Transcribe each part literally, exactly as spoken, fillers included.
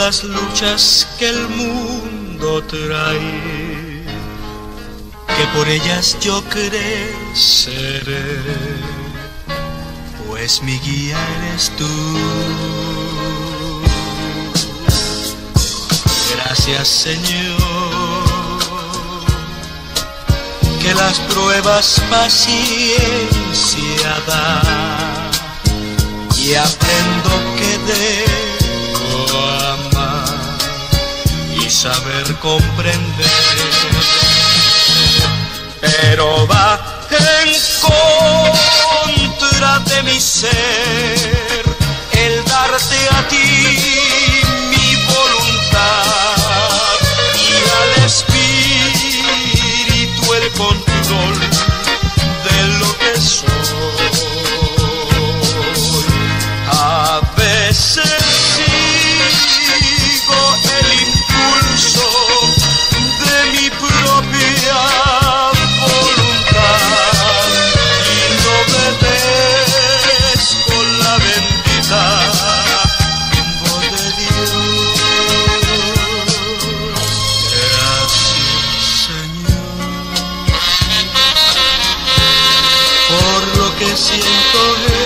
las luchas que el mundo trae, que por ellas yo creceré, pues mi guía eres tú. Gracias, Señor, que las pruebas paciencia dan, y aprendo que debo amar y saber comprender, pero va en contra de mi ser el darte a ti mi voluntad y al espíritu el control de lo que soy. A veces sigo el impulso de mi propia voluntad y no obedezco la bendita voz de Dios. Gracias, Señor, por lo que siento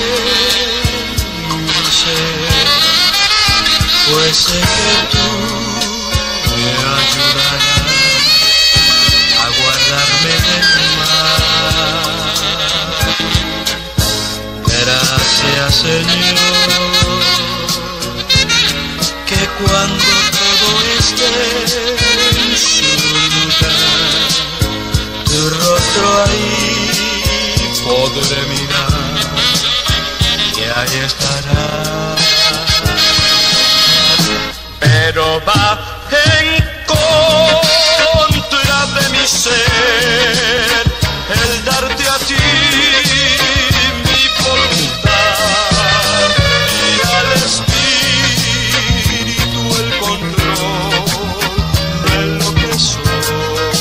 en mi ser, pues sé que tú me ayudarás a guardarme del mal. Gracias, Señor, que cuando todo esté en su lugar, tu rostro ahí podré mirar y ahí estarás. Pero va en contra de mi ser el darte a ti mi voluntad y al espíritu el control de lo que soy.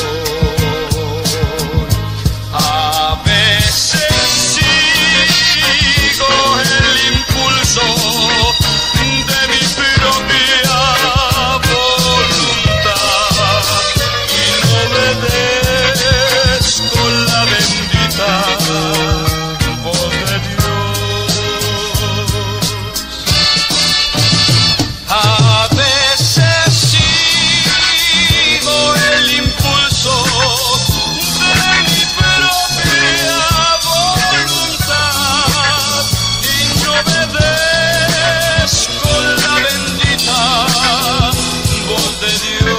A veces sigo el impulso de mi propia voluntad y no obedezco la bendita voz de Dios. A veces sigo el impulso de mi propia voluntad y no obedezco la bendita voz de Dios.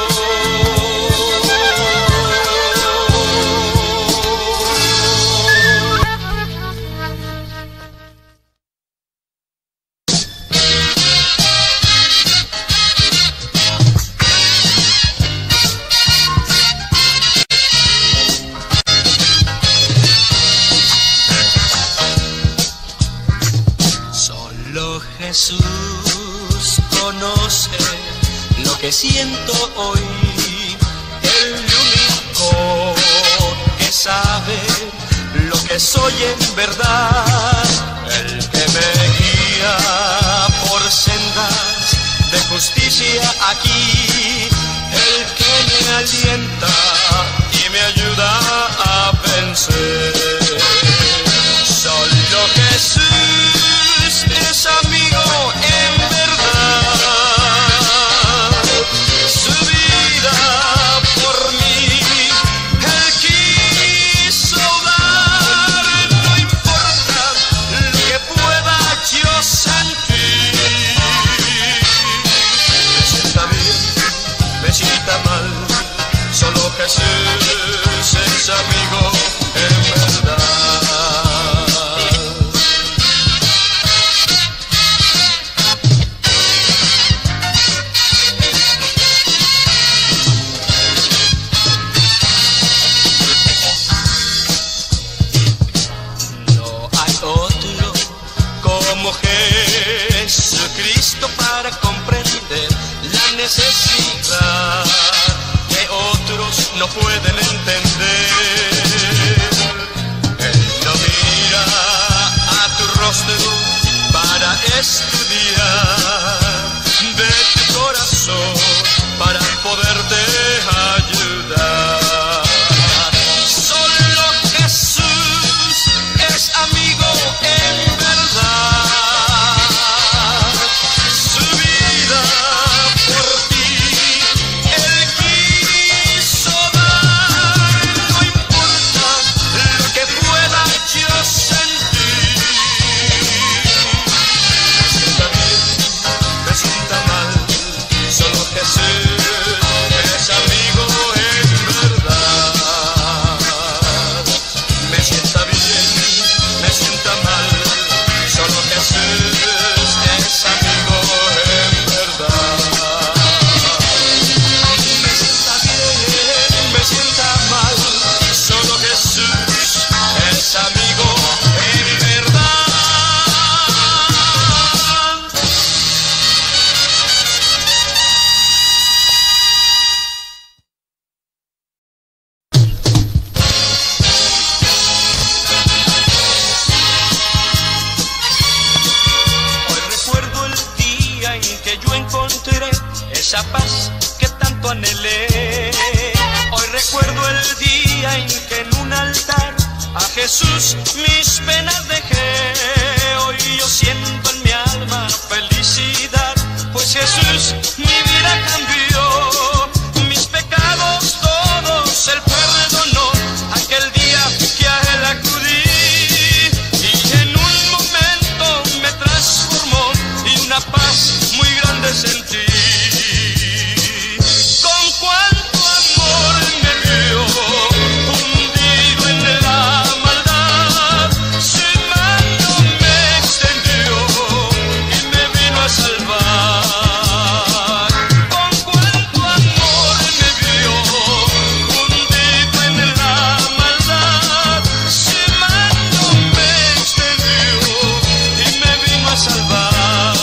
Solo Jesús conoce lo que siento hoy, el único que sabe lo que soy en verdad, el que me guía por sendas de justicia aquí, el que me alienta y me ayuda a vencer. Solo Jesús es amigo en verdad, su vida por mí él quiso dar, no importa lo que pueda yo sentir, me sienta bien, me sienta mal, solo Jesús es amigo en verdad. Jesucristo para comprender la necesidad que otros no pueden Hoy recuerdo el día en que en un altar a Jesús mis penas dejé. Hoy yo siento en mi alma felicidad, pues Jesús mi vida cambió. Mis pecados todos Él perdonó aquel día que a Él acudí, y en un momento me transformó y una paz muy grande sentí. Con cuánto amor me vio, hundido en la maldad, su mano me extendió y me vino a salvar. Con cuánto amor me vio, hundido en la maldad, su mano me extendió y me vino a salvar.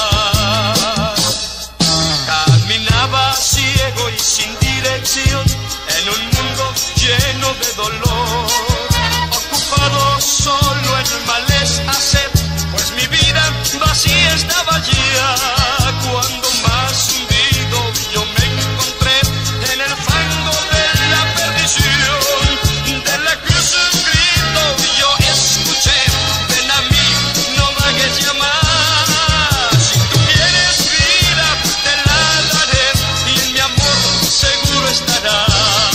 Caminaba ciego y sin dirección en un mundo lleno de dolor, ocupado solo en males hacer, pues mi vida vacía estaba ya. Cuando más hundido yo me encontré en el fango de la perdición, de la cruz un grito yo escuché: ven a mí, no vagues ya más. Si tú quieres vida, te la daré y en mi amor seguro estarás.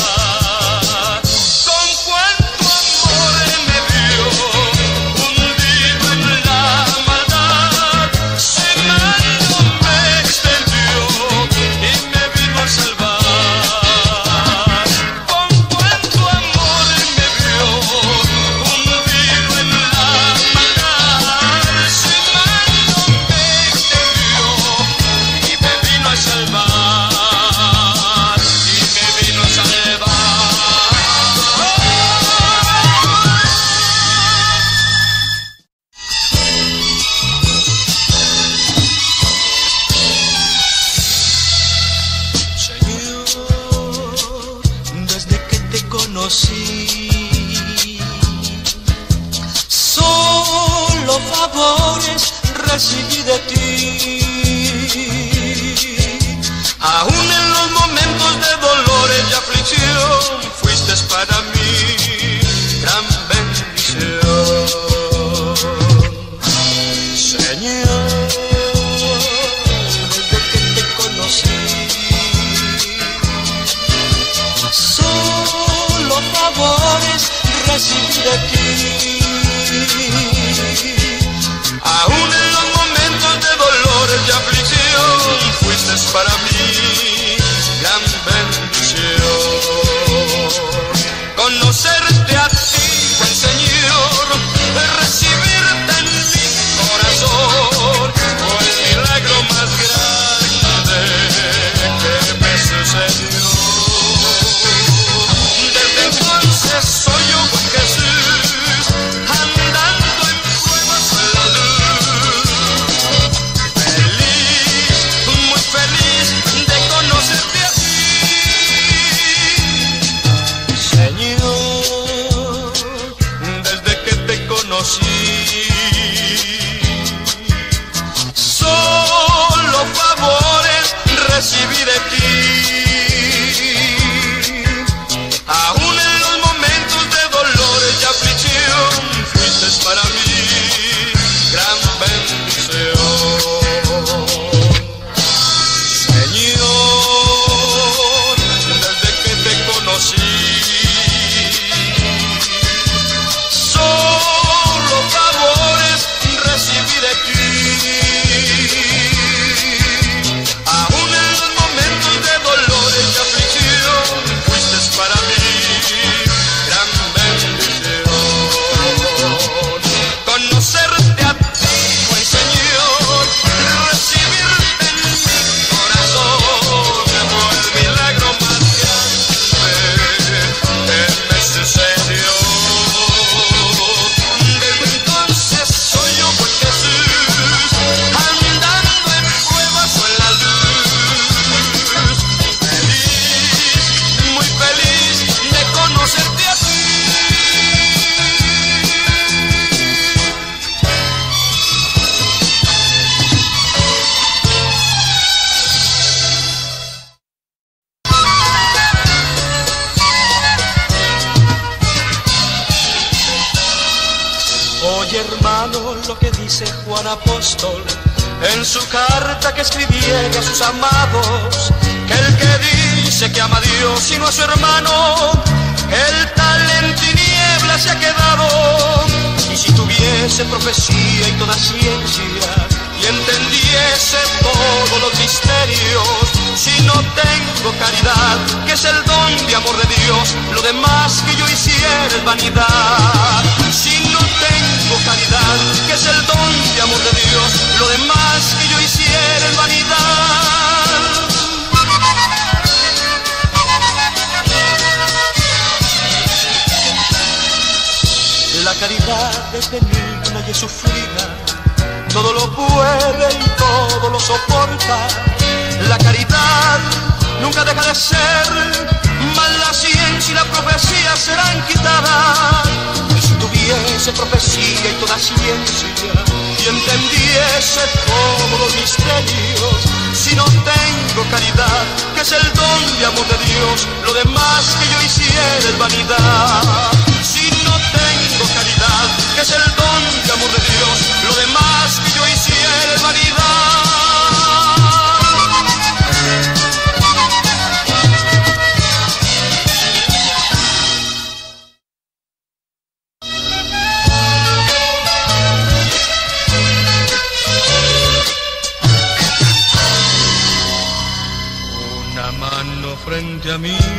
Con cuánto amor me vio, hundido en la maldad, su mano me extendió y me vino a salvar. Con cuánto amor me vio, hundido en la maldad, su mano me extendió y me vino a salvar, y me vino a salvar. Señor, desde que te conocí, solo favores recibí de ti. Aún en los momentos de dolores y aflicción, fuiste para mí gran bendición. Señor, desde que te conocí, solo favores recibí de ti. Aún en los momentos de dolores y aflicción, fuiste para mí gran bendición. Conocerte a ti, buen Señor, recibirte en mi corazón, fue el milagro más grande que me sucedió. Desde entonces soy yo, buen Jesús, hermano, lo que dice Juan Apóstol en su carta que escribiera a sus amados, que el que dice que ama a Dios y no a su hermano, el tal en tinieblas se ha quedado. Y si tuviese profecía y toda ciencia, y entendiese todos los misterios, si no tengo caridad, que es el don de amor de Dios, lo demás que yo hiciera es vanidad. Si no tengo caridad, que es el don de amor de Dios, lo demás que yo hiciera es vanidad. La caridad es benigna y es sufrida, todo lo puede y todo lo soporta. La caridad nunca deja de ser, mas la ciencia y la profecía serán quitadas. Y si tuviese profecía y toda ciencia, y entendiese todos los misterios, si no tengo caridad, que es el don de amor de Dios, lo demás que yo hiciera es vanidad. Si no tengo caridad, que es el don de amor de Dios, lo demás que yo hiciera es vanidad. Una mano frente a mí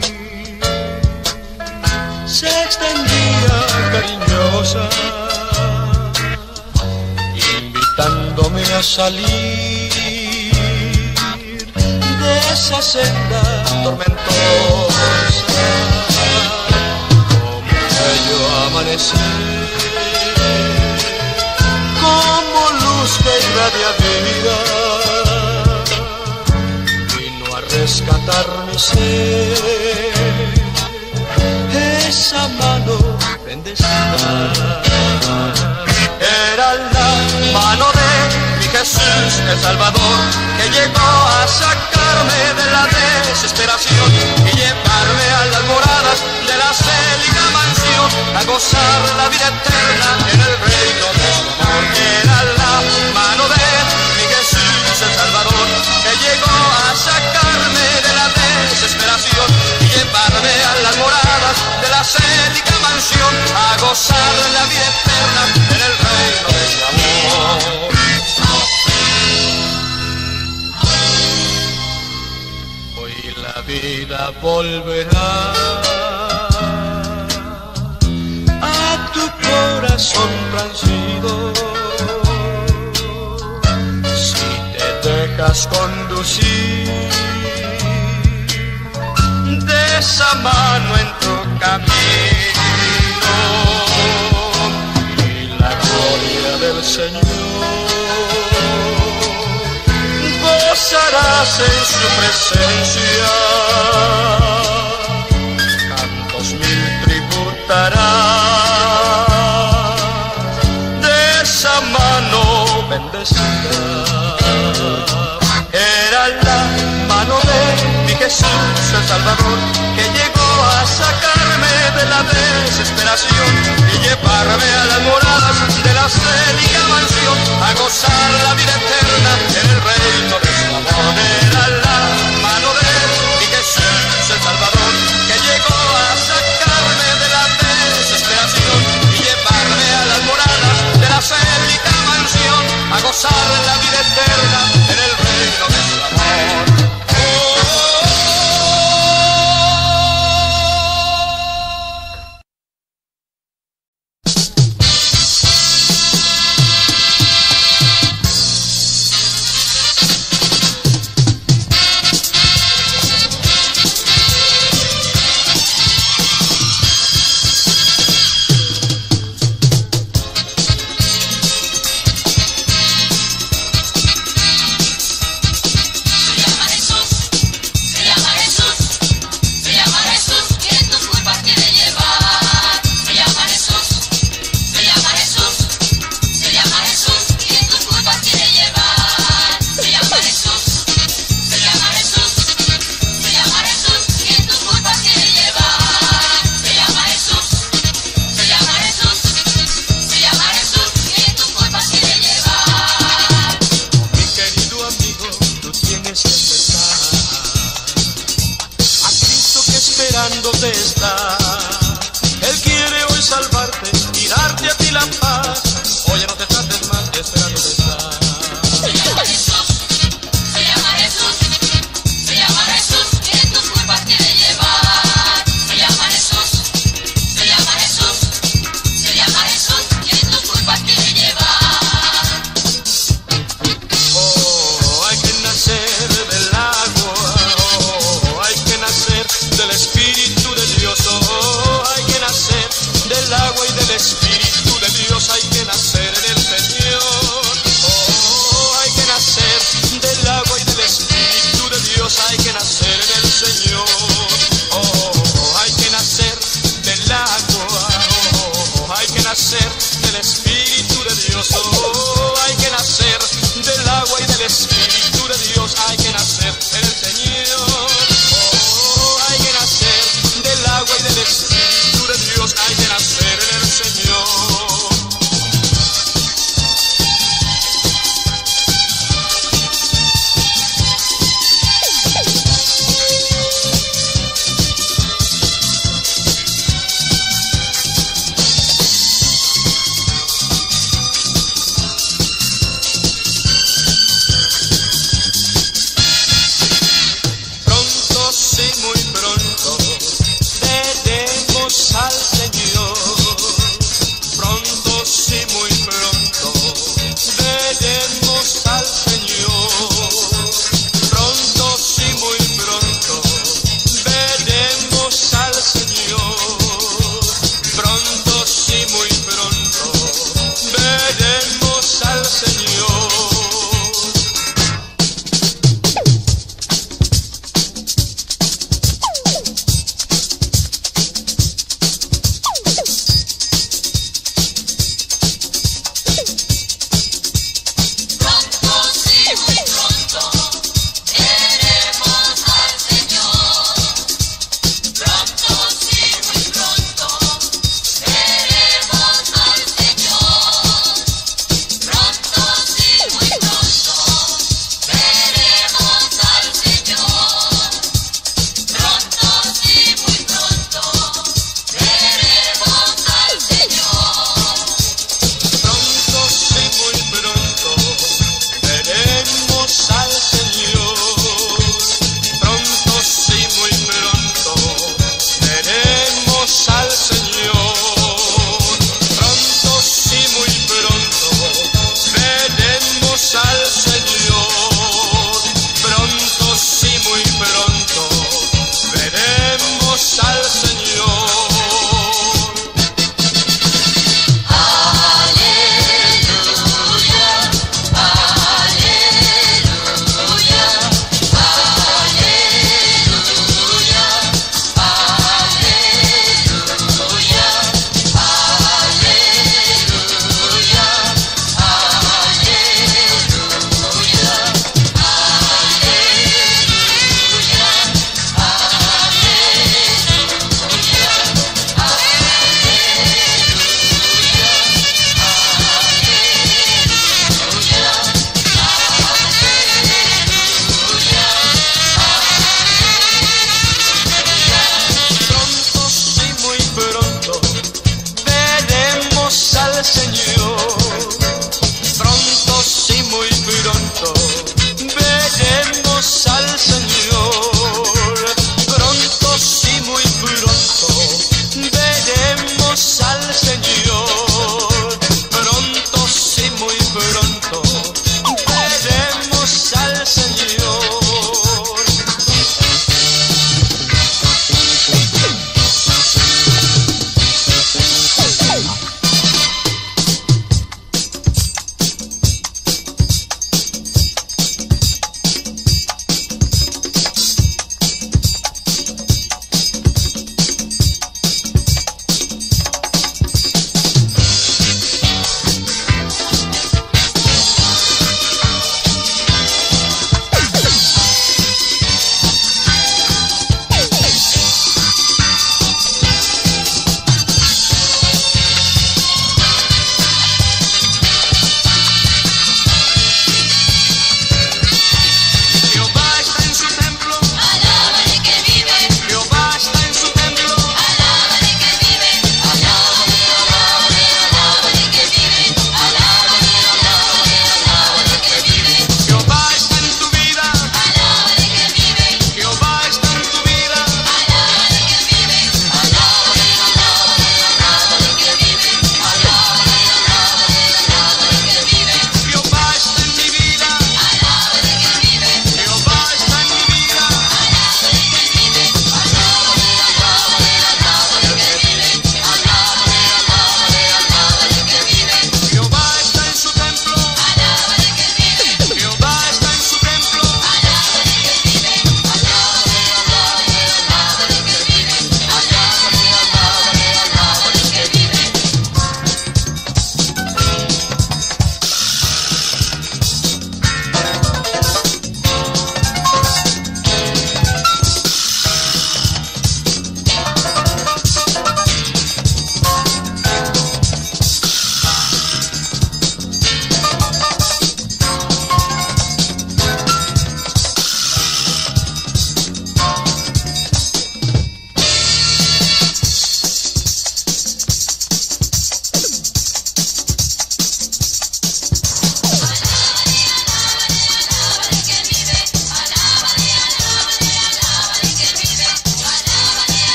se extendía cariñosa, invitándome a salir de esa senda tormentosa. Como bello amanecer, como luz que irradia vida, vino a rescatar mi ser. Esa mano bendecida era la mano de mi Jesús, el Salvador, que llegó a sacarme de la desesperación y llevarme a las moradas de la célica mansión, a gozar la vida eterna en el reino de su amor. Era la mano de mi Jesús, el Salvador, que llegó a sacarme de la desesperación y llevarme a las moradas de la célica mansión, a gozar la vida eterna en el reino de su amor. Hoy la vida volverá a tu corazón transido, si te dejas conducir de esa mano en tu camino, y la gloria del Señor gozarás en su presencia. Cantos mil tributarás de esa mano bendecida. Era la mano de mi Jesús, el Salvador, que llegó a sacarme de la desesperación y llevarme a las moradas de la célica mansión, a gozar la vida eterna en el reino de su amor. Era la mano de mi Jesús, el Salvador, que llegó a sacarme de la desesperación y llevarme a las moradas de la célica mansión, a gozar la vida eterna en el reino de su amor. esperándote está. Él quiere hoy salvarte y darte a ti la paz. Oye, no te trates mal, esperándote está. Se llama Jesús, se llama Jesús, se llama Jesús, que tus culpas quiere llevar. Se llama Jesús, se llama Jesús, se llama Jesús, que tus culpas quiere llevar. Oh, hay que nacer del agua, oh, hay que nacer del Espíritu de Dios, oh, hay que nacer del agua y del Espíritu de Dios, hay que nacer en el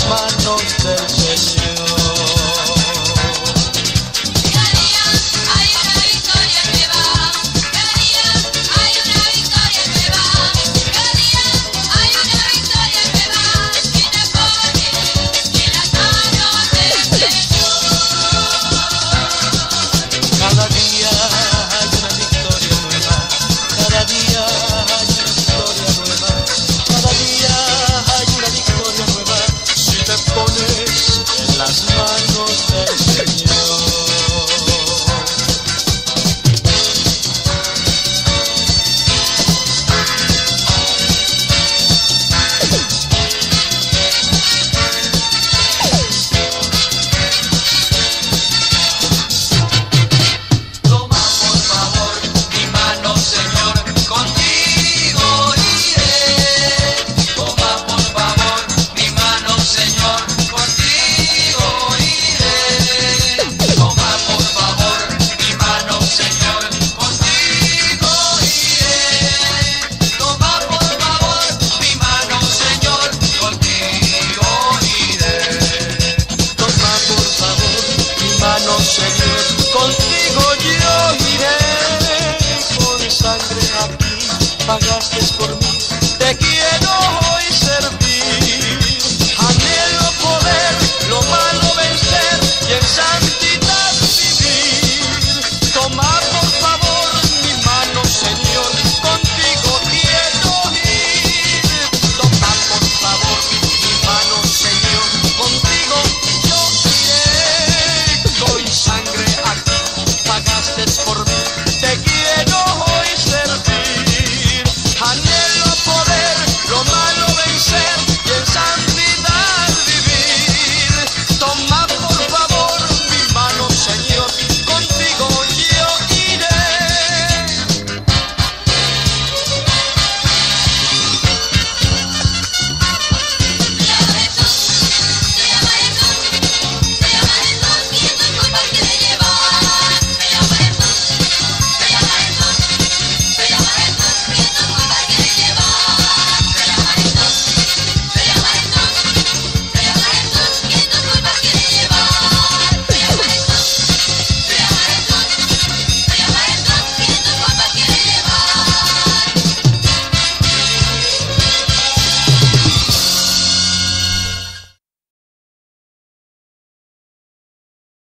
manos del Señor. Cada día hay una victoria nueva, cada día hay una victoria nueva, cada día hay una victoria nueva que te pone en las manos del Señor. Cada día hay una victoria nueva, cada día hay una victoria nueva, cada día hay una victoria nueva si te pones en las manos del Señor. Toma por favor mi mano, Señor, contigo iré. Toma por favor mi mano, Señor, contigo iré. Toma por favor mi mano, Señor, contigo iré. Toma por favor mi mano, Señor, contigo iré. Toma por favor mi mano, Señor, contigo yo iré. Con sangre a ti pagaste por mí, te quiero